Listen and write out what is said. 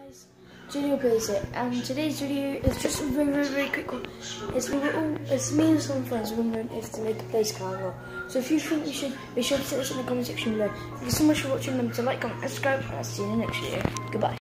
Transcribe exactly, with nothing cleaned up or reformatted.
guys, Julio plays it, and today's video is just a very, very, very quick one. It's, we were all, it's me and some friends wondering if to make a place calendar. So if you think we should, be sure to say this in the comment section below. Thank you so much for watching. Remember to like, comment, and subscribe, and I'll see you in the next video. Goodbye.